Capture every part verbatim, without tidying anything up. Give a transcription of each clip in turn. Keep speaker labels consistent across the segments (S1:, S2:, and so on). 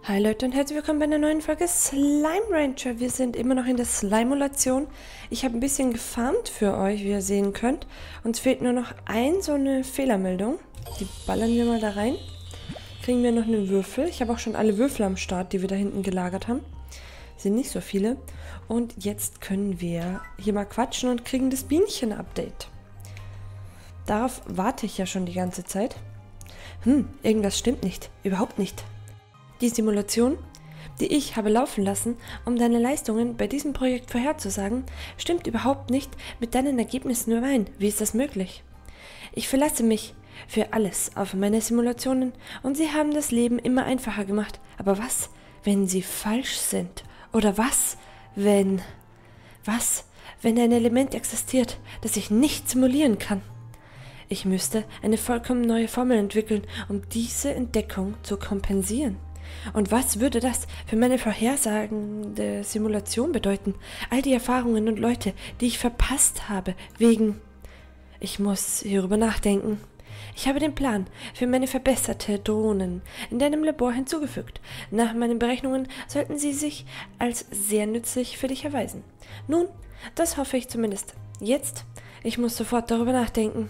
S1: Hi Leute und herzlich willkommen bei einer neuen Folge Slime Rancher. Wir sind immer noch in der Slime-Mulation. Ich habe ein bisschen gefarmt für euch, wie ihr sehen könnt. Uns fehlt nur noch ein, so eine Fehlermeldung. Die ballern wir mal da rein. Kriegen wir noch einen Würfel. Ich habe auch schon alle Würfel am Start, die wir da hinten gelagert haben. Sind nicht so viele. Und jetzt können wir hier mal quatschen und kriegen das Bienchen-Update. Darauf warte ich ja schon die ganze Zeit. Hm, irgendwas stimmt nicht. Überhaupt nicht. Die Simulation, die ich habe laufen lassen, um deine Leistungen bei diesem Projekt vorherzusagen, stimmt überhaupt nicht mit deinen Ergebnissen überein. Wie ist das möglich? Ich verlasse mich für alles auf meine Simulationen und sie haben das Leben immer einfacher gemacht. Aber was, wenn sie falsch sind? Oder was, wenn... Was, wenn ein Element existiert, das ich nicht simulieren kann? Ich müsste eine vollkommen neue Formel entwickeln, um diese Entdeckung zu kompensieren. Und was würde das für meine vorhersagende Simulation bedeuten? All die Erfahrungen und Leute, die ich verpasst habe, wegen... Ich muss hierüber nachdenken. Ich habe den Plan für meine verbesserte Drohnen in deinem Labor hinzugefügt. Nach meinen Berechnungen sollten sie sich als sehr nützlich für dich erweisen. Nun, das hoffe ich zumindest. Jetzt, ich muss sofort darüber nachdenken.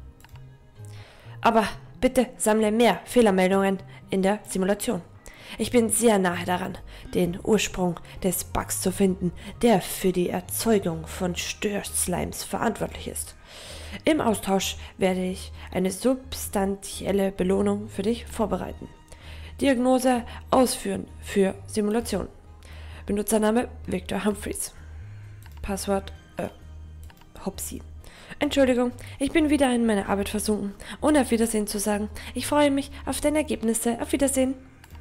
S1: Aber bitte sammle mehr Fehlermeldungen in der Simulation. Ich bin sehr nahe daran, den Ursprung des Bugs zu finden, der für die Erzeugung von Störslimes verantwortlich ist. Im Austausch werde ich eine substanzielle Belohnung für dich vorbereiten. Diagnose ausführen für Simulation. Benutzername Victor Humphreys. Passwort äh, Hopsi. Entschuldigung, ich bin wieder in meine Arbeit versunken, ohne auf Wiedersehen zu sagen. Ich freue mich auf deine Ergebnisse. Auf Wiedersehen.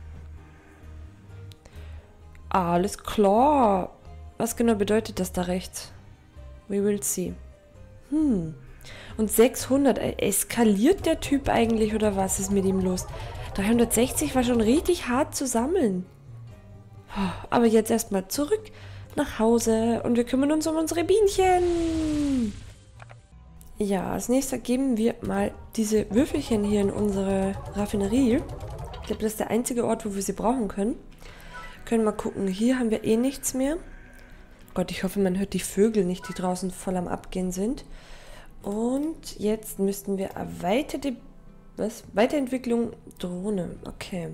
S1: Alles klar. Was genau bedeutet das da rechts? We will see. Hm. Und sechshundert. Eskaliert der Typ eigentlich oder was ist mit ihm los? dreihundertsechzig war schon richtig hart zu sammeln. Aber jetzt erstmal zurück nach Hause und wir kümmern uns um unsere Bienchen. Ja, als nächstes geben wir mal diese Würfelchen hier in unsere Raffinerie. Ich glaube, das ist der einzige Ort, wo wir sie brauchen können. Können mal gucken. Hier haben wir eh nichts mehr. Gott, ich hoffe, man hört die Vögel nicht, die draußen voll am Abgehen sind. Und jetzt müssten wir erweiterte... Was? Weiterentwicklung Drohne. Okay.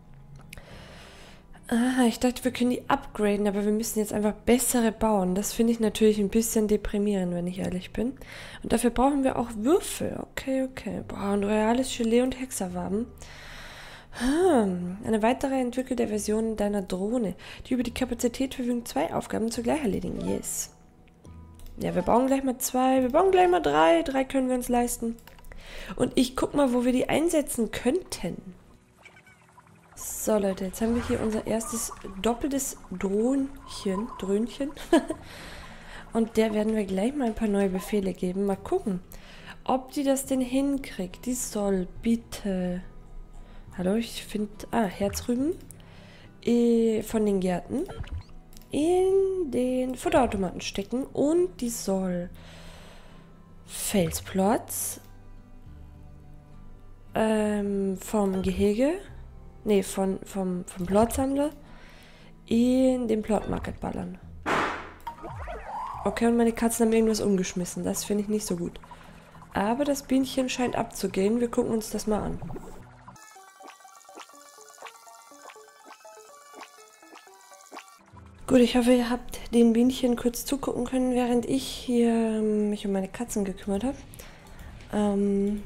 S1: Ah, ich dachte, wir können die upgraden, aber wir müssen jetzt einfach bessere bauen. Das finde ich natürlich ein bisschen deprimierend, wenn ich ehrlich bin. Und dafür brauchen wir auch Würfel. Okay, okay. Boah, ein reales Gelee und Hexerwaben. Hm, eine weitere entwickelte Version deiner Drohne, die über die Kapazität verfügen, zwei Aufgaben zugleich erledigen. Yes. Ja, wir bauen gleich mal zwei. Wir bauen gleich mal drei. Drei können wir uns leisten. Und ich guck mal, wo wir die einsetzen könnten. So, Leute, jetzt haben wir hier unser erstes doppeltes Drohnchen. Dröhnchen. Und der werden wir gleich mal ein paar neue Befehle geben. Mal gucken, ob die das denn hinkriegt. Die soll bitte... Hallo, ich finde... Ah, Herzrüben. Äh, von den Gärten. In den Futterautomaten stecken. Und die soll... Felsplots. Ähm, vom Gehege. Nee, von, vom, vom Plotsammler. In den Plotmarket ballern. Okay, und meine Katzen haben irgendwas umgeschmissen. Das finde ich nicht so gut. Aber das Bienchen scheint abzugehen. Wir gucken uns das mal an. Gut, ich hoffe, ihr habt den Bienchen kurz zugucken können, während ich hier ähm, mich um meine Katzen gekümmert habe. Ähm,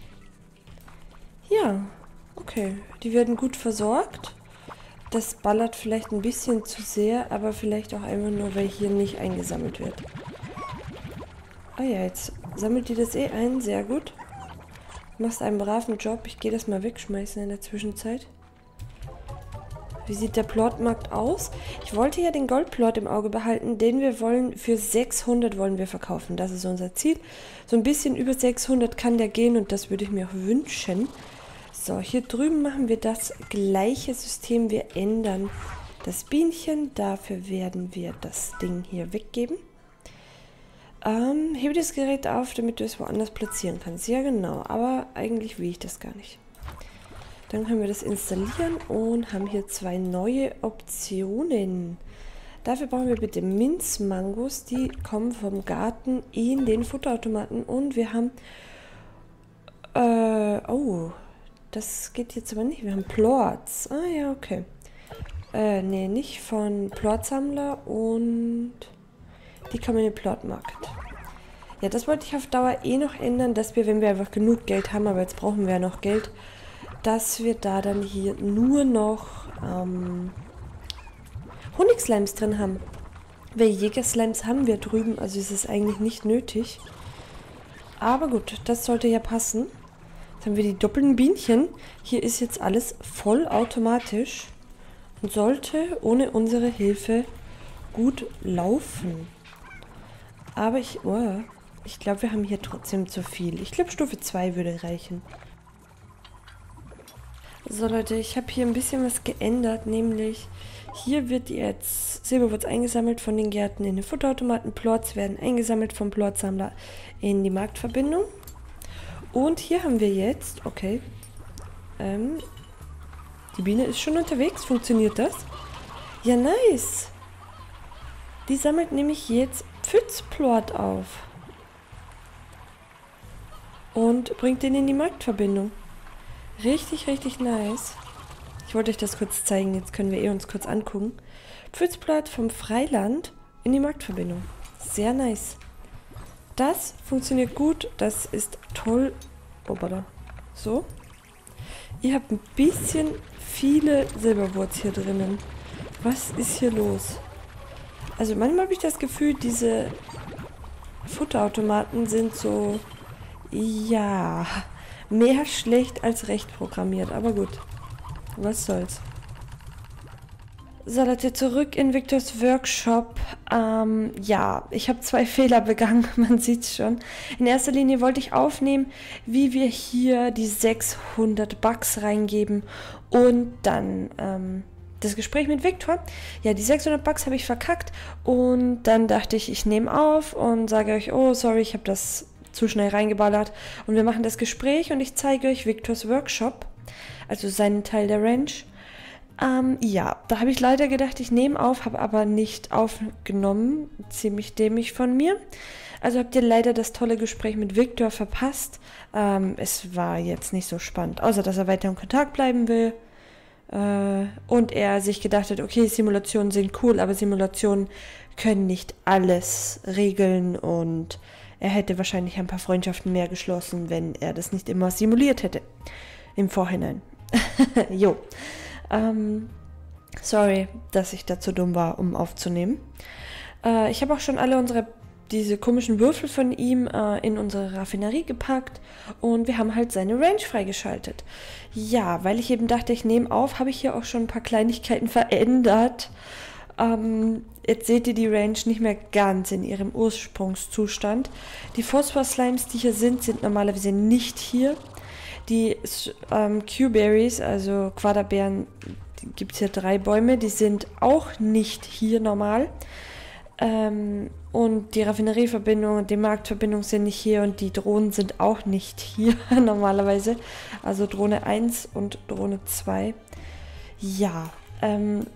S1: ja, okay. Die werden gut versorgt. Das ballert vielleicht ein bisschen zu sehr, aber vielleicht auch einfach nur, weil hier nicht eingesammelt wird. Ah ja, jetzt sammelt die das eh ein. Sehr gut. Du machst einen braven Job. Ich gehe das mal wegschmeißen in der Zwischenzeit. Wie sieht der Plotmarkt aus? Ich wollte ja den Goldplot im Auge behalten, den wir wollen, für sechshundert wollen wir verkaufen. Das ist unser Ziel. So ein bisschen über sechshundert kann der gehen und das würde ich mir auch wünschen. So, hier drüben machen wir das gleiche System. Wir ändern das Bienchen. Dafür werden wir das Ding hier weggeben. Ähm, hebe das Gerät auf, damit du es woanders platzieren kannst. Ja, genau. Aber eigentlich will ich das gar nicht. Dann können wir das installieren und haben hier zwei neue Optionen. Dafür brauchen wir bitte Minzmangos, die kommen vom Garten in den Futterautomaten. Und wir haben... Äh, oh, das geht jetzt aber nicht. Wir haben Plorts. Ah ja, okay. Äh, nee, nicht von Plortsammler und die kommen in den Plort Market. Ja, das wollte ich auf Dauer eh noch ändern, dass wir, wenn wir einfach genug Geld haben, aber jetzt brauchen wir ja noch Geld, dass wir da dann hier nur noch ähm, Honigslimes drin haben. Weil Jägerslimes haben wir drüben, also ist es eigentlich nicht nötig. Aber gut, das sollte ja passen. Jetzt haben wir die doppelten Bienchen. Hier ist jetzt alles vollautomatisch und sollte ohne unsere Hilfe gut laufen. Aber ich, oh, ich glaube, wir haben hier trotzdem zu viel. Ich glaube, Stufe zwei würde reichen. So Leute, ich habe hier ein bisschen was geändert, nämlich hier wird jetzt Silberwurz eingesammelt von den Gärten in den Futterautomaten, Plorts werden eingesammelt vom Plortsammler in die Marktverbindung. Und hier haben wir jetzt, okay, ähm, die Biene ist schon unterwegs, funktioniert das? Ja, nice! Die sammelt nämlich jetzt Pfützplort auf und bringt den in die Marktverbindung. Richtig, richtig nice. Ich wollte euch das kurz zeigen, jetzt können wir eh uns kurz angucken. Pfützplort vom Freiland in die Marktverbindung. Sehr nice. Das funktioniert gut, das ist toll. Obala. So. Ihr habt ein bisschen viele Silberwurz hier drinnen. Was ist hier los? Also manchmal habe ich das Gefühl, diese Futterautomaten sind so, ja, mehr schlecht als recht programmiert. Aber gut, was soll's. So Leute, zurück in Victors Workshop. Ähm, ja, ich habe zwei Fehler begangen, man sieht's schon. In erster Linie wollte ich aufnehmen, wie wir hier die sechshundert Bucks reingeben und dann ähm, das Gespräch mit Victor. Ja, die sechshundert Bucks habe ich verkackt und dann dachte ich, ich nehme auf und sage euch, oh sorry, ich habe das zu schnell reingeballert und wir machen das Gespräch und ich zeige euch Victors Workshop, also seinen Teil der Ranch. Ähm, ja, da habe ich leider gedacht, ich nehme auf, habe aber nicht aufgenommen. Ziemlich dämlich von mir. Also habt ihr leider das tolle Gespräch mit Victor verpasst. Ähm, es war jetzt nicht so spannend, außer dass er weiter in Kontakt bleiben will. Äh, und er sich gedacht hat, okay, Simulationen sind cool, aber Simulationen können nicht alles regeln und er hätte wahrscheinlich ein paar Freundschaften mehr geschlossen, wenn er das nicht immer simuliert hätte. Im Vorhinein. Jo. Ähm, sorry, dass ich da zu dumm war, um aufzunehmen. Äh, ich habe auch schon alle unsere, diese komischen Würfel von ihm äh, in unsere Raffinerie gepackt und wir haben halt seine Range freigeschaltet. Ja, weil ich eben dachte, ich nehme auf, habe ich hier auch schon ein paar Kleinigkeiten verändert. Ähm, jetzt seht ihr die Range nicht mehr ganz in ihrem Ursprungszustand. Die Phosphor-Slimes, die hier sind, sind normalerweise nicht hier. Die ähm, Q-Berries, also Quaderbeeren, gibt es hier drei Bäume, die sind auch nicht hier normal. Ähm, und die Raffinerieverbindung und die Marktverbindung sind nicht hier und die Drohnen sind auch nicht hier normalerweise. Also Drohne eins und Drohne zwei. Ja, ähm,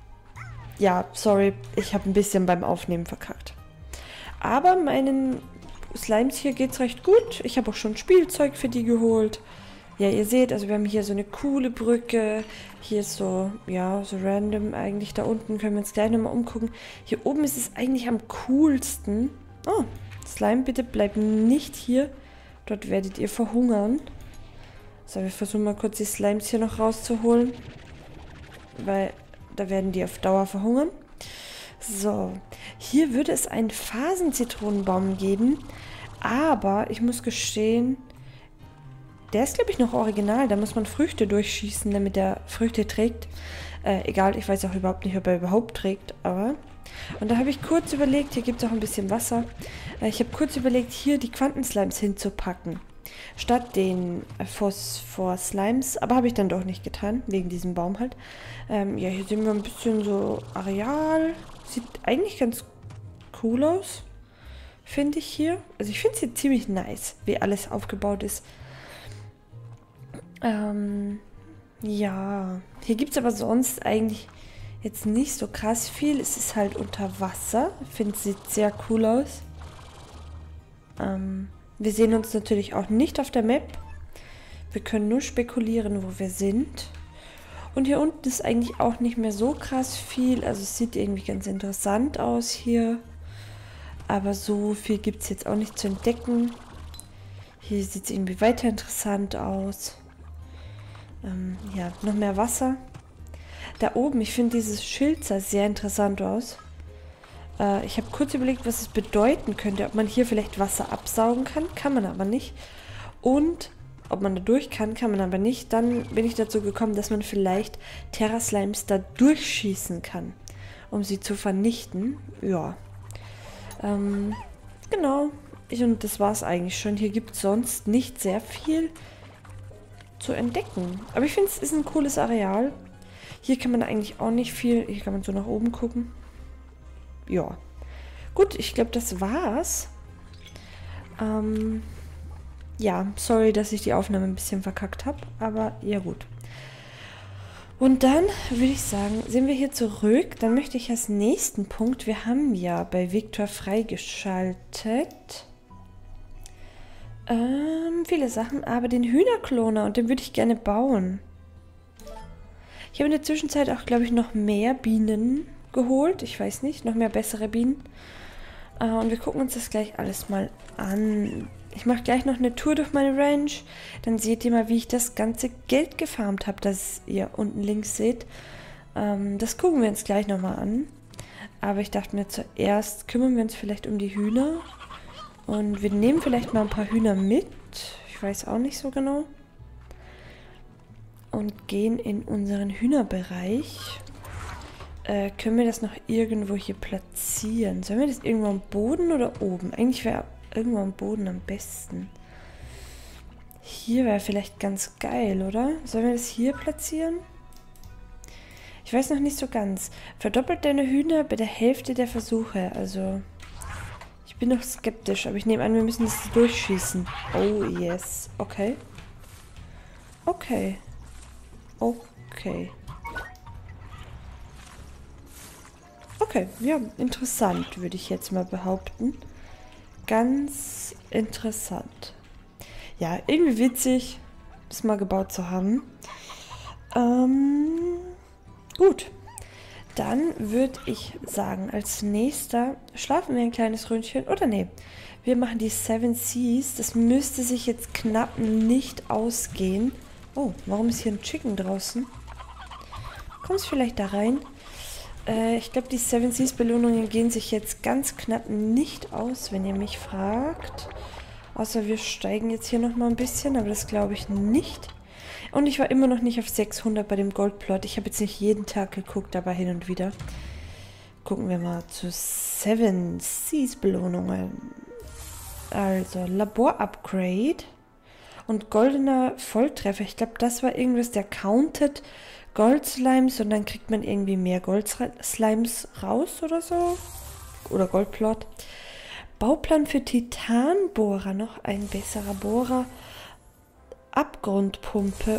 S1: ja, sorry, ich habe ein bisschen beim Aufnehmen verkackt. Aber meinen Slimes hier geht es recht gut. Ich habe auch schon Spielzeug für die geholt. Ja, ihr seht, also wir haben hier so eine coole Brücke. Hier ist so, ja, so random eigentlich. Da unten können wir uns gleich nochmal umgucken. Hier oben ist es eigentlich am coolsten. Oh, Slime, bitte bleibt nicht hier. Dort werdet ihr verhungern. So, wir versuchen mal kurz die Slimes hier noch rauszuholen. Weil da werden die auf Dauer verhungern. So, hier würde es einen Phasenzitronenbaum geben. Aber ich muss gestehen, der ist, glaube ich, noch original. Da muss man Früchte durchschießen, damit er Früchte trägt. Äh, egal, ich weiß auch überhaupt nicht, ob er überhaupt trägt, aber... Und da habe ich kurz überlegt, hier gibt es auch ein bisschen Wasser. Äh, ich habe kurz überlegt, hier die Quantenslimes hinzupacken. Statt den äh, Phosphor-Slimes. Aber habe ich dann doch nicht getan, wegen diesem Baum halt. Ähm, ja, hier sehen wir ein bisschen so Areal. Sieht eigentlich ganz cool aus, finde ich hier. Also ich finde es hier ziemlich nice, wie alles aufgebaut ist. Ähm, Ja, hier gibt es aber sonst eigentlich jetzt nicht so krass viel. Es ist halt unter Wasser. Ich finde, es sieht sehr cool aus. Ähm, wir sehen uns natürlich auch nicht auf der Map. Wir können nur spekulieren, wo wir sind. Und hier unten ist eigentlich auch nicht mehr so krass viel. Also es sieht irgendwie ganz interessant aus hier. Aber so viel gibt es jetzt auch nicht zu entdecken. Hier sieht es irgendwie weiter interessant aus. Ähm, ja, noch mehr Wasser. Da oben, ich finde dieses Schild sah sehr interessant aus. Äh, ich habe kurz überlegt, was es bedeuten könnte. Ob man hier vielleicht Wasser absaugen kann. Kann man aber nicht. Und ob man da durch kann, kann man aber nicht. Dann bin ich dazu gekommen, dass man vielleicht Terra-Slimes da durchschießen kann, um sie zu vernichten. Ja. Ähm, genau. Ich, und das war es eigentlich schon. Hier gibt es sonst nicht sehr viel zu entdecken. Aber ich finde, es ist ein cooles Areal. Hier kann man eigentlich auch nicht viel... Hier kann man so nach oben gucken. Ja. Gut, ich glaube, das war's. Ähm... Ja, sorry, dass ich die Aufnahme ein bisschen verkackt habe, aber ja gut. Und dann würde ich sagen, sind wir hier zurück. Dann möchte ich als nächsten Punkt, wir haben ja bei Victor freigeschaltet ähm, viele Sachen, aber den Hühnerkloner, und den würde ich gerne bauen. Ich habe in der Zwischenzeit auch, glaube ich, noch mehr Bienen geholt. Ich weiß nicht, noch mehr bessere Bienen. Äh, und wir gucken uns das gleich alles mal an. Ich mache gleich noch eine Tour durch meine Ranch. Dann seht ihr mal, wie ich das ganze Geld gefarmt habe, das ihr unten links seht. Ähm, das gucken wir uns gleich nochmal an. Aber ich dachte mir, zuerst kümmern wir uns vielleicht um die Hühner. Und wir nehmen vielleicht mal ein paar Hühner mit. Ich weiß auch nicht so genau. Und gehen in unseren Hühnerbereich. Äh, können wir das noch irgendwo hier platzieren? Sollen wir das irgendwo am Boden oder oben? Eigentlich wäre irgendwo am Boden am besten. Hier wäre vielleicht ganz geil, oder? Sollen wir das hier platzieren? Ich weiß noch nicht so ganz. Verdoppelt deine Hühner bei der Hälfte der Versuche. Also, ich bin noch skeptisch, aber ich nehme an, wir müssen das durchschießen. Oh, yes. Okay. Okay. Okay. Okay, ja, interessant, würde ich jetzt mal behaupten. Ganz interessant. Ja, irgendwie witzig, das mal gebaut zu haben. Ähm, gut. Dann würde ich sagen, als nächster schlafen wir ein kleines Ründchen. Oder nee, wir machen die Seven Seas. Das müsste sich jetzt knapp nicht ausgehen. Oh, warum ist hier ein Chicken draußen? Kommst vielleicht da rein? Äh, ich glaube, die Seven Seas Belohnungen gehen sich jetzt ganz knapp nicht aus, wenn ihr mich fragt. Außer wir steigen jetzt hier nochmal ein bisschen, aber das glaube ich nicht. Und ich war immer noch nicht auf sechshundert bei dem Goldplot. Ich habe jetzt nicht jeden Tag geguckt, aber hin und wieder. Gucken wir mal zu Seven Seas Belohnungen. Also, Labor-Upgrade und goldener Volltreffer. Ich glaube, das war irgendwas, der countet Goldslimes und dann kriegt man irgendwie mehr Goldslimes raus oder so. Oder Goldplot. Bauplan für Titanbohrer. Noch ein besserer Bohrer. Abgrundpumpe.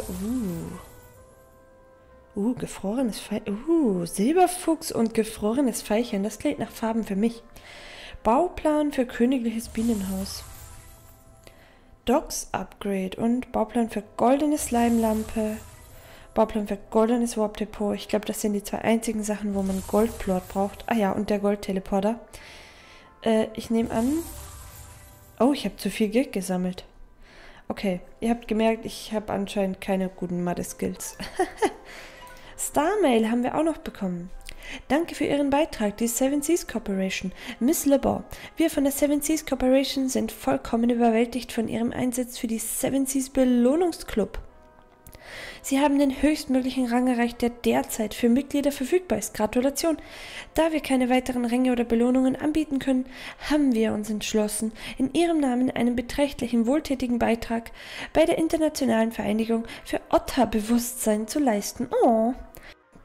S1: Uh. Uh, gefrorenes Veilchen. Uh, Silberfuchs und gefrorenes Veilchen. Das klingt nach Farben für mich. Bauplan für königliches Bienenhaus. Docks Upgrade und Bauplan für goldene Slime-Lampe. Bauplan für goldenes Warp Depot. Ich glaube, das sind die zwei einzigen Sachen, wo man Goldplot braucht. Ah ja, und der Goldteleporter. Äh, ich nehme an... Oh, ich habe zu viel Geld gesammelt. Okay, ihr habt gemerkt, ich habe anscheinend keine guten Mathe-Skills. Starmail haben wir auch noch bekommen. Danke für Ihren Beitrag, die Seven Seas Corporation. Miss LeBon, wir von der Seven Seas Corporation sind vollkommen überwältigt von Ihrem Einsatz für die Seven Seas Belohnungsclub. Sie haben den höchstmöglichen Rang erreicht, der derzeit für Mitglieder verfügbar ist. Gratulation! Da wir keine weiteren Ränge oder Belohnungen anbieten können, haben wir uns entschlossen, in Ihrem Namen einen beträchtlichen wohltätigen Beitrag bei der Internationalen Vereinigung für Otter-Bewusstsein zu leisten. Oh!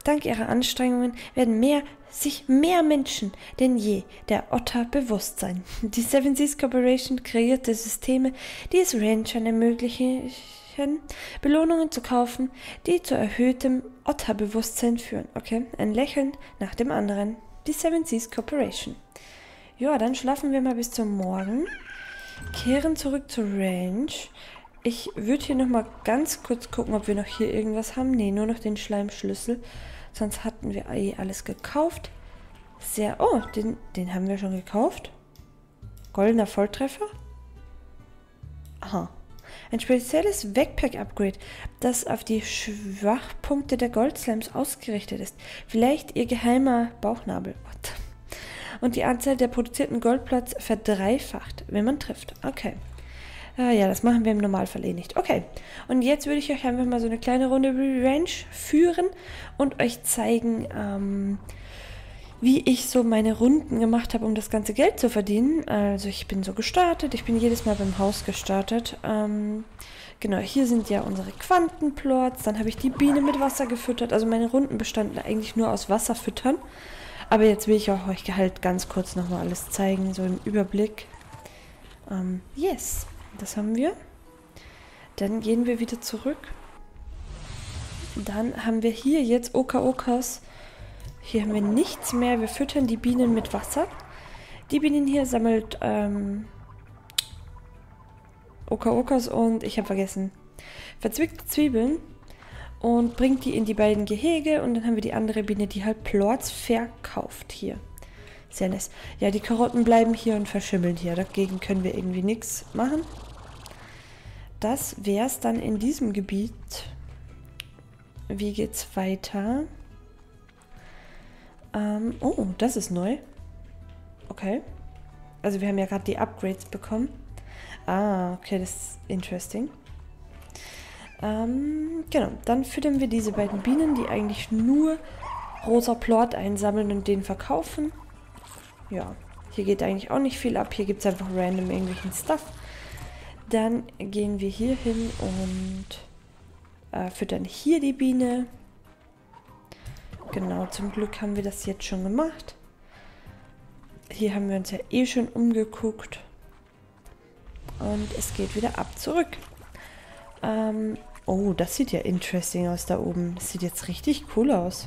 S1: Dank ihrer Anstrengungen werden mehr, sich mehr Menschen denn je der Otter bewusst sein. Die Seven Seas Corporation kreierte Systeme, die es Ranchern ermöglichen, Belohnungen zu kaufen, die zu erhöhtem Otterbewusstsein führen. Okay, ein Lächeln nach dem anderen. Die Seven Seas Corporation. Ja, dann schlafen wir mal bis zum Morgen. Kehren zurück zur Ranch. Ich würde hier nochmal ganz kurz gucken, ob wir noch hier irgendwas haben. Ne, nur noch den Schleimschlüssel. Sonst hatten wir eh alles gekauft. Sehr... Oh, den, den haben wir schon gekauft. Goldener Volltreffer. Aha. Ein spezielles Backpack-Upgrade, das auf die Schwachpunkte der Goldslimes ausgerichtet ist. Vielleicht ihr geheimer Bauchnabel. What? Und die Anzahl der produzierten Goldplatz verdreifacht, wenn man trifft. Okay. Ah, ja, das machen wir im Normalfall eh nicht. Okay, und jetzt würde ich euch einfach mal so eine kleine Runde über die Ranch führen und euch zeigen, ähm, wie ich so meine Runden gemacht habe, um das ganze Geld zu verdienen. Also ich bin so gestartet, ich bin jedes Mal beim Haus gestartet. Ähm, genau, hier sind ja unsere Quantenplots, dann habe ich die Biene mit Wasser gefüttert. Also meine Runden bestanden eigentlich nur aus Wasser füttern. Aber jetzt will ich auch euch halt ganz kurz nochmal alles zeigen, so im Überblick. Ähm, yes. Das haben wir. Dann gehen wir wieder zurück. Dann haben wir hier jetzt Oka-Okas. Hier haben wir nichts mehr. Wir füttern die Bienen mit Wasser. Die Bienen hier sammelt ähm, Oka-Okas und ich habe vergessen, verzwickte Zwiebeln und bringt die in die beiden Gehege und dann haben wir die andere Biene, die halt Plorts verkauft hier. Sehr nice. Ja, die Karotten bleiben hier und verschimmeln hier. Dagegen können wir irgendwie nichts machen. Das wäre es dann in diesem Gebiet. Wie geht's weiter? Ähm, oh, das ist neu. Okay. Also wir haben ja gerade die Upgrades bekommen. Ah, okay, das ist interesting. Ähm, genau, dann füttern wir diese beiden Bienen, die eigentlich nur rosa Plort einsammeln und den verkaufen. Ja, hier geht eigentlich auch nicht viel ab. Hier gibt es einfach random irgendwelchen Stuff. Dann gehen wir hier hin und äh, füttern hier die Biene. Genau, zum Glück haben wir das jetzt schon gemacht. Hier haben wir uns ja eh schon umgeguckt. Und es geht wieder ab zurück. Ähm, oh, das sieht ja interesting aus da oben. Das sieht jetzt richtig cool aus.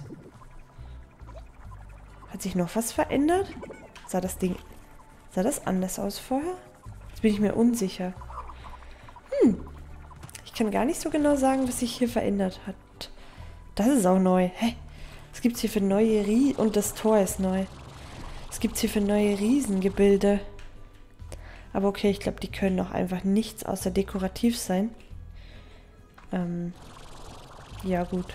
S1: Hat sich noch was verändert? Sah das Ding... Sah das anders aus vorher? Jetzt bin ich mir unsicher. Hm. Ich kann gar nicht so genau sagen, was sich hier verändert hat. Das ist auch neu. Hä? Was gibt's hier für neue Rie... Und das Tor ist neu. Was gibt's hier für neue Riesengebilde? Aber okay, ich glaube, die können auch einfach nichts außer dekorativ sein. Ähm... Ja, gut.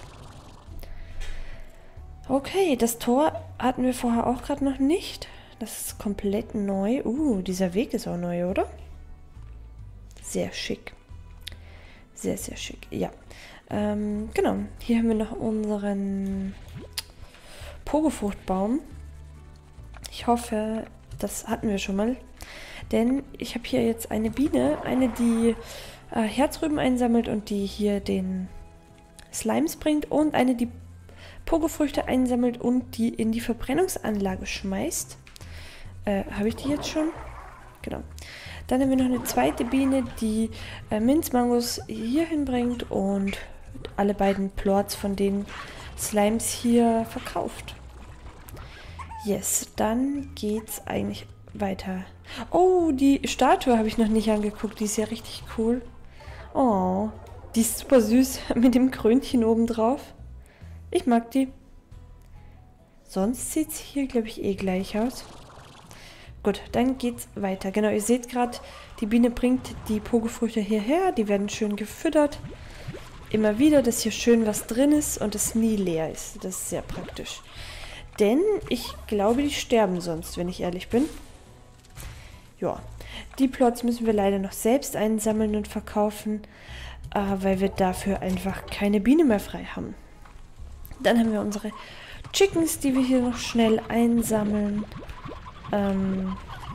S1: Okay, das Tor hatten wir vorher auch gerade noch nicht. Das ist komplett neu. Uh, dieser Weg ist auch neu, oder? Sehr schick. Sehr, sehr schick. Ja. Ähm, genau. Hier haben wir noch unseren Pogofruchtbaum. Ich hoffe, das hatten wir schon mal. Denn ich habe hier jetzt eine Biene. Eine, die äh, Herzrüben einsammelt und die hier den Slimes bringt. Und eine, die Pogofrüchte einsammelt und die in die Verbrennungsanlage schmeißt. Äh, habe ich die jetzt schon? Genau. Dann haben wir noch eine zweite Biene, die äh, Minzmangos hier hinbringt und alle beiden Plorts von den Slimes hier verkauft. Yes, dann geht's eigentlich weiter. Oh, die Statue habe ich noch nicht angeguckt. Die ist ja richtig cool. Oh, die ist super süß mit dem Krönchen oben drauf. Ich mag die. Sonst sieht es hier, glaube ich, eh gleich aus. Gut, dann geht's weiter. Genau, ihr seht gerade, die Biene bringt die Pogofrüchte hierher. Die werden schön gefüttert. Immer wieder, dass hier schön was drin ist und es nie leer ist. Das ist sehr praktisch. Denn ich glaube, die sterben sonst, wenn ich ehrlich bin. Ja, die Plots müssen wir leider noch selbst einsammeln und verkaufen, äh, weil wir dafür einfach keine Biene mehr frei haben. Dann haben wir unsere Chickens, die wir hier noch schnell einsammeln. Ähm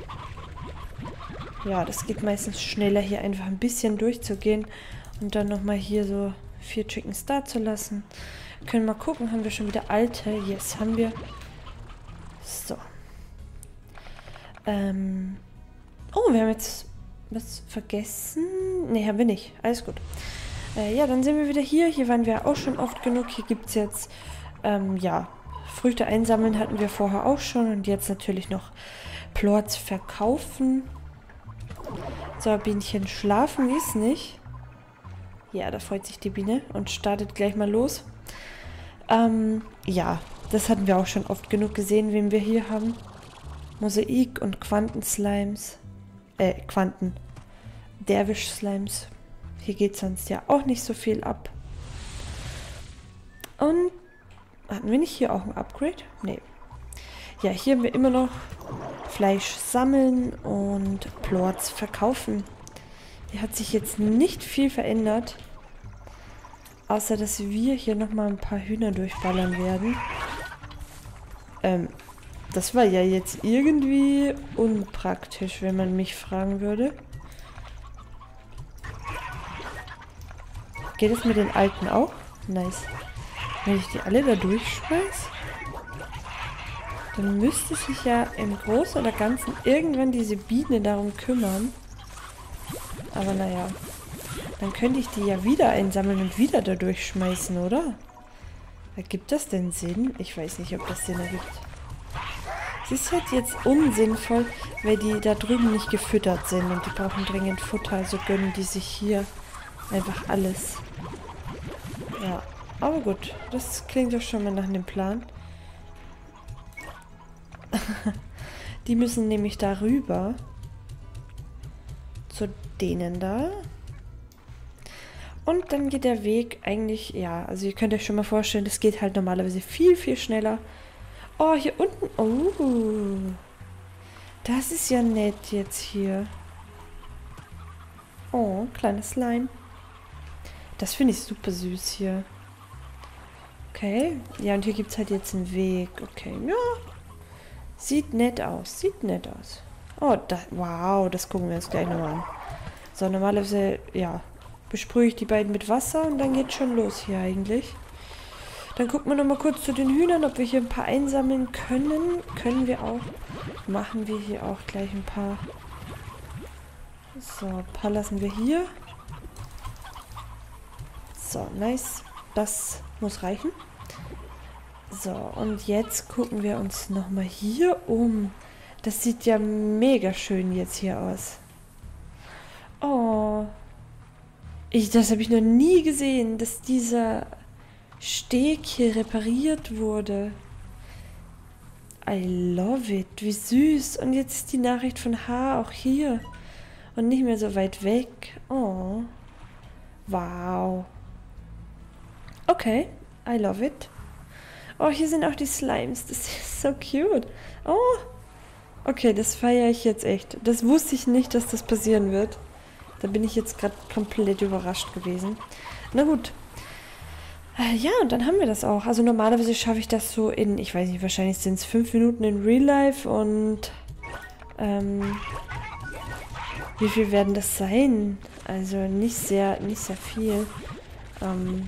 S1: ja, das geht meistens schneller, hier einfach ein bisschen durchzugehen und dann nochmal hier so vier Chickens da zu lassen. Können mal gucken, haben wir schon wieder alte? Yes, haben wir. So. Ähm. Oh, wir haben jetzt was vergessen. Ne, haben wir nicht. Alles gut. Äh, ja, dann sind wir wieder hier. Hier waren wir auch schon oft genug. Hier gibt es jetzt, ähm, ja, Früchte einsammeln hatten wir vorher auch schon. Und jetzt natürlich noch Plorts verkaufen. So, Bienchen schlafen ist nicht. Ja, da freut sich die Biene und startet gleich mal los. Ähm, ja, das hatten wir auch schon oft genug gesehen, wen wir hier haben. Mosaik und Quantenslimes. Äh, Quanten. Derwisch-Slimes. Hier geht sonst ja auch nicht so viel ab. Und hatten wir nicht hier auch ein Upgrade? Nee. Ja, hier haben wir immer noch Fleisch sammeln und Plorts verkaufen. Hier hat sich jetzt nicht viel verändert. Außer, dass wir hier nochmal ein paar Hühner durchballern werden. Ähm, das war ja jetzt irgendwie unpraktisch, wenn man mich fragen würde. Geht es mit den alten auch? Nice. Wenn ich die alle da durchschmeiß, dann müsste sich ja im Großen oder Ganzen irgendwann diese Biene darum kümmern. Aber naja, dann könnte ich die ja wieder einsammeln und wieder da durchschmeißen, oder? Ergibt das denn Sinn? Ich weiß nicht, ob das Sinn ergibt. Es ist halt jetzt unsinnvoll, weil die da drüben nicht gefüttert sind und die brauchen dringend Futter, also gönnen die sich hier einfach alles. Ja, aber gut, das klingt doch schon mal nach einem Plan. Die müssen nämlich darüber zu denen da. Und dann geht der Weg eigentlich, ja, also ihr könnt euch schon mal vorstellen, das geht halt normalerweise viel, viel schneller. Oh, hier unten, oh, das ist ja nett jetzt hier. Oh, kleines Slime. Das finde ich super süß hier. Okay, ja, und hier gibt es halt jetzt einen Weg. Okay, ja. Sieht nett aus, sieht nett aus. Oh, da, wow, das gucken wir uns gleich nochmal an. So, normalerweise, ja, besprühe ich die beiden mit Wasser und dann geht's schon los hier eigentlich. Dann gucken wir nochmal kurz zu den Hühnern, ob wir hier ein paar einsammeln können. Können wir auch. Machen wir hier auch gleich ein paar. So, ein paar lassen wir hier. So, nice. Das muss reichen. So, und jetzt gucken wir uns nochmal hier um. Das sieht ja mega schön jetzt hier aus. Oh. Ich, das habe ich noch nie gesehen, dass dieser Steg hier repariert wurde. I love it. Wie süß. Und jetzt ist die Nachricht von H auch hier. Und nicht mehr so weit weg. Oh. Wow. Okay. I love it. Oh, hier sind auch die Slimes. Das ist so cute. Oh. Okay, das feiere ich jetzt echt. Das wusste ich nicht, dass das passieren wird. Da bin ich jetzt gerade komplett überrascht gewesen. Na gut. Äh, ja, und dann haben wir das auch. Also normalerweise schaffe ich das so in, ich weiß nicht, wahrscheinlich sind es fünf Minuten in Real Life und ähm, wie viel werden das sein? Also nicht sehr, nicht sehr viel. Ähm,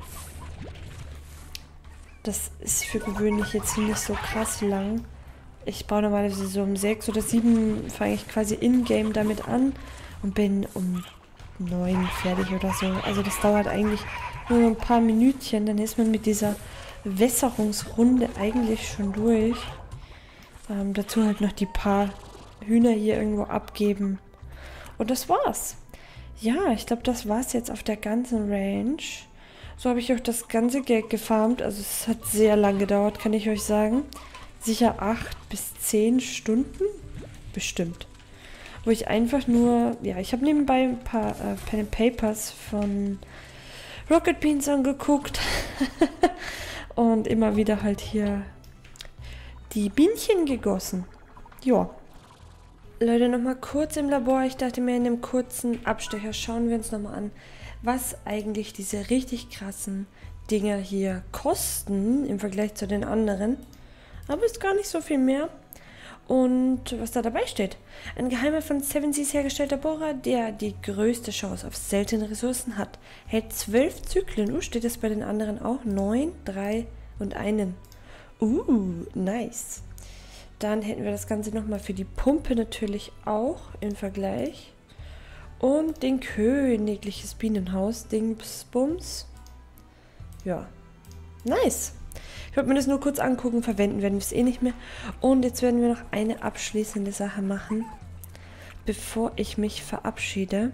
S1: das ist für gewöhnlich jetzt nicht so krass lang. Ich baue normalerweise so um sechs oder sieben, fange ich quasi in-game damit an und bin um neun fertig oder so. Also das dauert eigentlich nur ein paar Minütchen, dann ist man mit dieser Wässerungsrunde eigentlich schon durch. Ähm, dazu halt noch die paar Hühner hier irgendwo abgeben. Und das war's. Ja, ich glaube, das war's jetzt auf der ganzen Range. So habe ich auch das ganze Geld gefarmt. Also es hat sehr lang gedauert, kann ich euch sagen. Sicher acht bis zehn Stunden? Bestimmt. Wo ich einfach nur, ja, ich habe nebenbei ein paar äh, Pen and Papers von Rocket Beans angeguckt. Und immer wieder halt hier die Bienchen gegossen. Ja. Leute, nochmal kurz im Labor. Ich dachte mir, in einem kurzen Abstecher schauen wir uns nochmal an, was eigentlich diese richtig krassen Dinger hier kosten im Vergleich zu den anderen. Aber ist gar nicht so viel mehr. Und was da dabei steht. Ein geheimer von Seven Seas hergestellter Bohrer, der die größte Chance auf seltene Ressourcen hat. Hält zwölf Zyklen. Uh, steht das bei den anderen auch? Neun, drei und einen. Uh, nice. Dann hätten wir das Ganze nochmal für die Pumpe natürlich auch im Vergleich. Und den königliches Bienenhaus. Dingsbums. Ja. Nice. Ich wollte mir das nur kurz angucken, verwenden werden wir es eh nicht mehr. Und jetzt werden wir noch eine abschließende Sache machen, bevor ich mich verabschiede.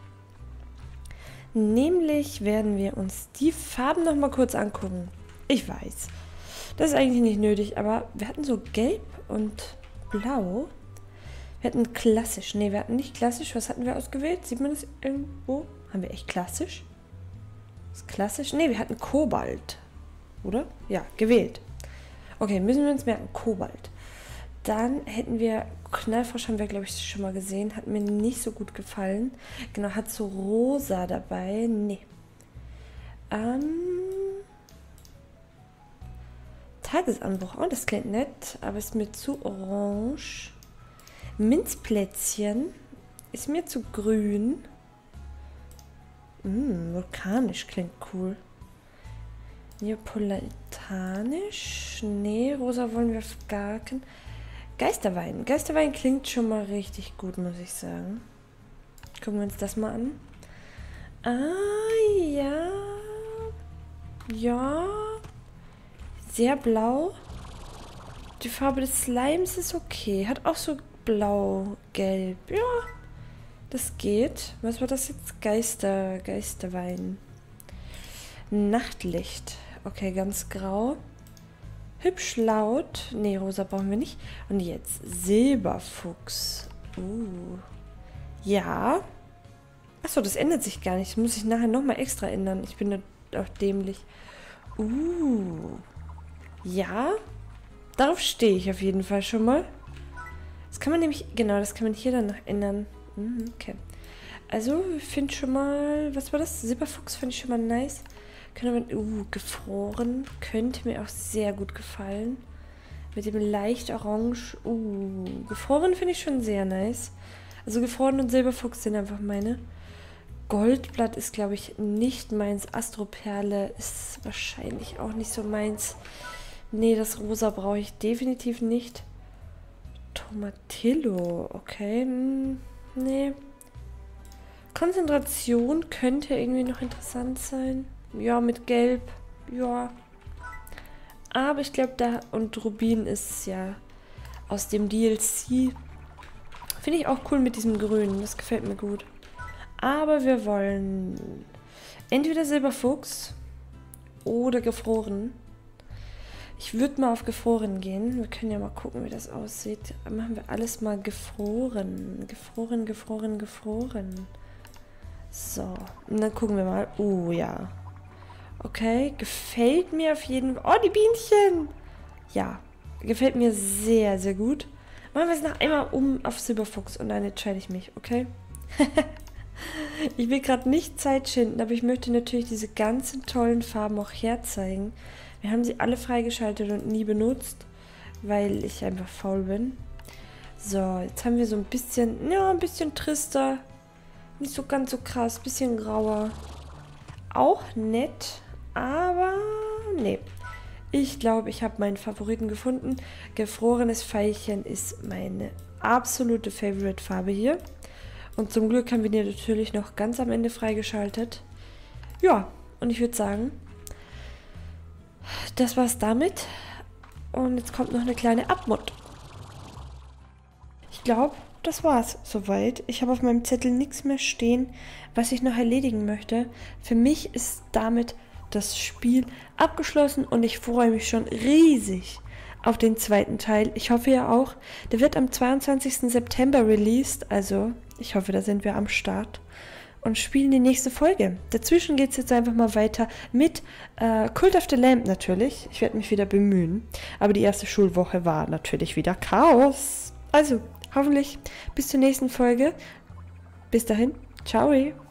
S1: Nämlich werden wir uns die Farben noch mal kurz angucken. Ich weiß, das ist eigentlich nicht nötig, aber wir hatten so gelb und blau. Wir hatten klassisch, nee, wir hatten nicht klassisch. Was hatten wir ausgewählt? Sieht man das irgendwo? Haben wir echt klassisch? Ist klassisch? Nee, wir hatten Kobalt. Oder? Ja, gewählt. Okay, müssen wir uns merken. Kobalt. Dann hätten wir, Knallfrosch haben wir, glaube ich, schon mal gesehen. Hat mir nicht so gut gefallen. Genau, hat so rosa dabei. Nee. Ähm. Tagesanbruch. Oh, das klingt nett, aber ist mir zu orange. Minzplätzchen. Ist mir zu grün. Mm, vulkanisch klingt cool. Neapolitanisch? Nee, rosa wollen wir auf gar keinen. Geisterwein. Geisterwein klingt schon mal richtig gut, muss ich sagen. Gucken wir uns das mal an. Ah, ja. Ja. Sehr blau. Die Farbe des Slimes ist okay. Hat auch so blau-gelb. Ja, das geht. Was war das jetzt? Geister, Geisterwein. Nachtlicht. Okay, ganz grau. Hübsch laut. Nee, rosa brauchen wir nicht. Und jetzt Silberfuchs. Uh. Ja. Achso, das ändert sich gar nicht. Das muss ich nachher nochmal extra ändern. Ich bin doch dämlich. Uh. Ja. Darauf stehe ich auf jeden Fall schon mal. Das kann man nämlich, genau, das kann man hier dann noch ändern. Okay. Also, ich finde schon mal, was war das? Silberfuchs finde ich schon mal nice. Könnte man, uh, gefroren. Könnte mir auch sehr gut gefallen. Mit dem leicht orange. Uh, gefroren finde ich schon sehr nice. Also gefroren und Silberfuchs sind einfach meine. Goldblatt ist, glaube ich, nicht meins. Astroperle ist wahrscheinlich auch nicht so meins. Nee, das Rosa brauche ich definitiv nicht. Tomatillo, okay. Hm, nee. Konzentration könnte irgendwie noch interessant sein. Ja, mit Gelb. Ja. Aber ich glaube, da und Rubin ist ja aus dem D L C. Finde ich auch cool mit diesem Grün. Das gefällt mir gut. Aber wir wollen entweder Silberfuchs oder gefroren. Ich würde mal auf gefroren gehen. Wir können ja mal gucken, wie das aussieht. Machen wir alles mal gefroren. Gefroren, gefroren, gefroren. So. Und dann gucken wir mal. Oh, ja. Okay. Gefällt mir auf jeden Fall. Oh, die Bienchen. Ja. Gefällt mir sehr, sehr gut. Machen wir es noch einmal um auf Silberfuchs. Und dann entscheide ich mich. Okay? Ich will gerade nicht Zeit schinden, aber ich möchte natürlich diese ganzen tollen Farben auch herzeigen. Wir haben sie alle freigeschaltet und nie benutzt, weil ich einfach faul bin. So, jetzt haben wir so ein bisschen, ja, ein bisschen trister. Nicht so ganz so krass, bisschen grauer. Auch nett, aber nee. Ich glaube, ich habe meinen Favoriten gefunden. Gefrorenes Veilchen ist meine absolute Favorite-Farbe hier. Und zum Glück haben wir die natürlich noch ganz am Ende freigeschaltet. Ja, und ich würde sagen, das war's damit. Und jetzt kommt noch eine kleine Abmod. Ich glaube, das war's soweit. Ich habe auf meinem Zettel nichts mehr stehen, was ich noch erledigen möchte. Für mich ist damit das Spiel abgeschlossen und ich freue mich schon riesig auf den zweiten Teil. Ich hoffe ja auch. Der wird am zweiundzwanzigsten September released, also ich hoffe, da sind wir am Start und spielen die nächste Folge. Dazwischen geht es jetzt einfach mal weiter mit äh, Cult of the Lamb natürlich. Ich werde mich wieder bemühen. Aber die erste Schulwoche war natürlich wieder Chaos. Also, hoffentlich bis zur nächsten Folge. Bis dahin, ciao.